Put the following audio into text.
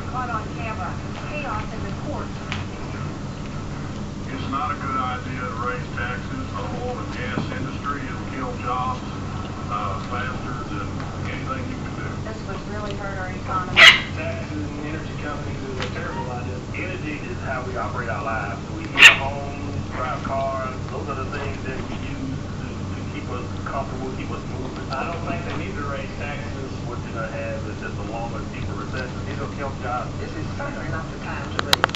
caught on camera. Chaos in the courts. It's not a good idea to raise taxes on the oil and gas industry. It'll kill jobs faster than anything you can do. This would really hurt our economy. Taxes and energy companies is a terrible idea. Energy is how we operate our lives. We heat our homes, drive cars. Those are the things that we use to keep us comfortable, keep us moving. I don't think they need to raise taxes. What you're going to have is just a longer, deeper recession. It'll kill jobs. This is certainly not the time to raise